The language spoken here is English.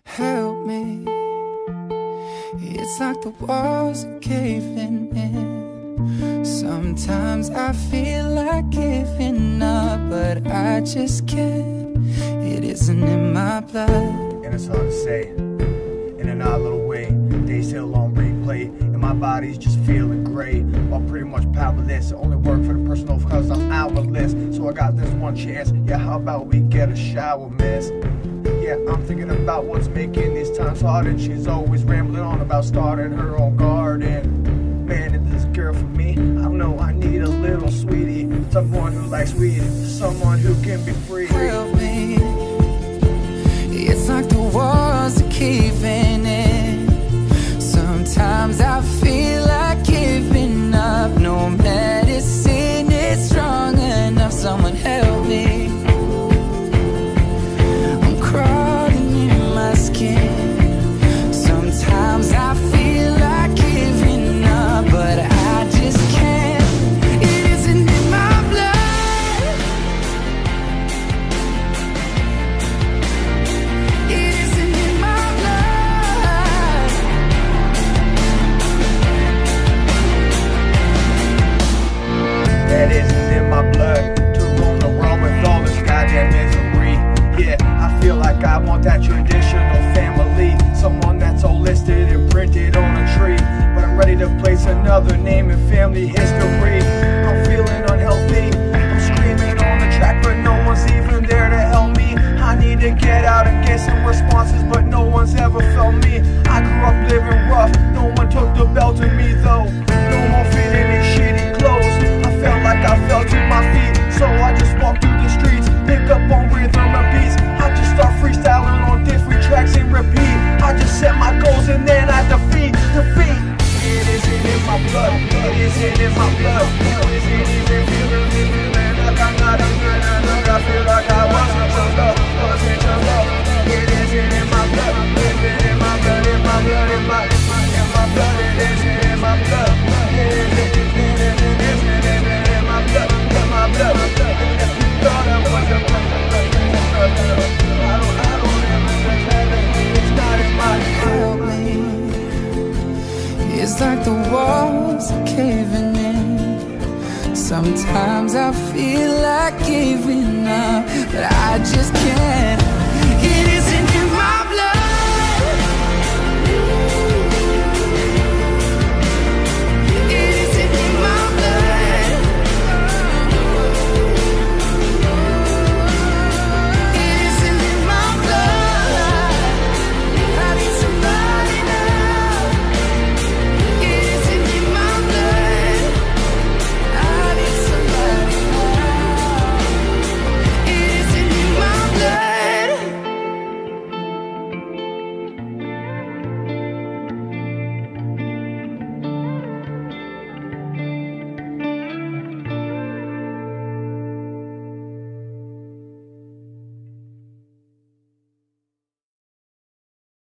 help me. It's like the walls are caving in. Sometimes I feel like giving up, but I just can't. It isn't in my blood. And it's hard to say, in an odd little way. Days still on replay, and my body's just feeling great. While pretty much powerless, I only work for the personal cause I'm hourless. So I got this one chance, yeah, how about we get a shower, miss? Yeah, I'm thinking about what's making these times hard, and she's always rambling on about starting her own garden. Man, is this girl for me? I don't know, I need a little sweetie, someone who likes weed, someone who can be free. Help me. It's like the walls are caving in. Sometimes I feel like giving up. No medicine is strong enough. Someone help me. I'm crawling in my skin. Sometimes I feel like giving up, but I just can't. It isn't in my blood. It isn't in my blood. That isn't in my blood, to roam around with all this goddamn misery. Yeah, I feel like I want that traditional family, someone that's all listed and printed on a tree. But I'm ready to place another name in family history. I'm feeling unhealthy, I'm screaming on the track, but no one's even there to help me. I need to get out and get some responses, but no one's ever felt me. I grew up living rough, no one took the belt to me though. No more fitting in shitty clothes, I felt like I fell to my feet. So I just walk through the streets, pick up on rhythm and beats. I just start freestyling on different tracks and repeat. I just set my goals and then I defeat. It isn't in my blood, it isn't in my blood. It isn't even feeling like I'm not a good enough. I feel like I wasn't your love, wasn't your love. It isn't in my blood, it isn't in my blood, in my blood, in my blood. It isn't in my blood, it isn't in my blood, in my blood. And if you thought I was a I don't ever have it. It's not in my Help me. It's like the walls are caving in. Sometimes I feel like giving up, but I just can't.